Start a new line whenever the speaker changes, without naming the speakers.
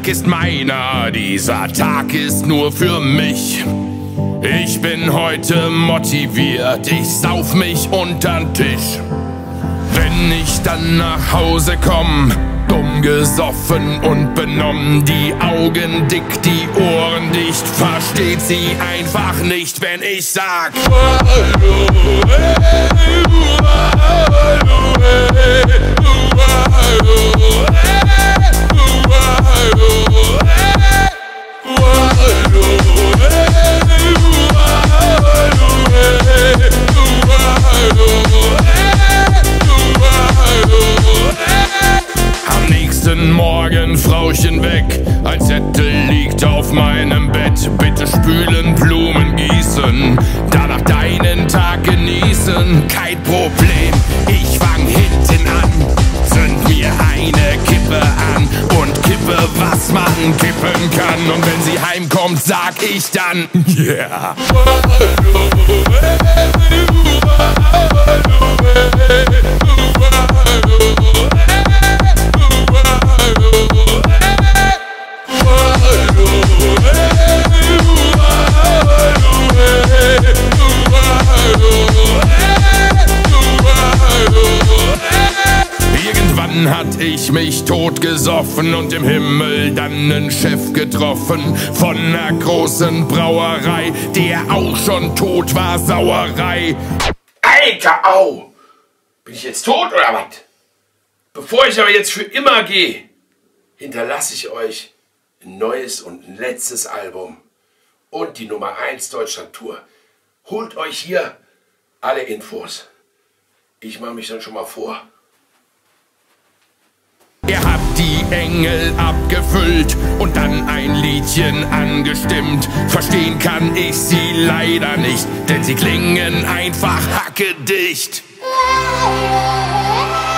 ist meiner, dieser Tag ist nur für mich. Ich bin heute motiviert, ich sauf mich untern Tisch. Wenn ich dann nach Hause komm, dumm gesoffen und benommen, die Augen dick, die Ohren dicht, versteht sie einfach nicht, wenn ich sag: Am nächsten Morgen, Frauchen weg, ein Zettel liegt auf meinem Bett. Bitte spülen, Blumen gießen, danach deinen Tag genießen. Kein Problem, ich fang hinten an, zünd mir eine Kippe an und kippe, was man kippen kann. Und wenn sie heimkommt, sag ich dann: yeah. Irgendwann hat ich mich totgesoffen und im Himmel dann nen Chef getroffen von ner großen Brauerei, der auch schon tot war, Sauerei.
Alter, au! Bin ich jetzt tot oder was? Bevor ich aber jetzt für immer gehe, hinterlasse ich euch ein neues und ein letztes Album und die Nummer 1 Deutschland-Tour. Holt euch hier alle Infos. Ich mache mich dann schon mal vor.
Er hat die Engel abgefüllt und dann ein Liedchen angestimmt. Verstehen kann ich sie leider nicht, denn sie klingen einfach hackedicht.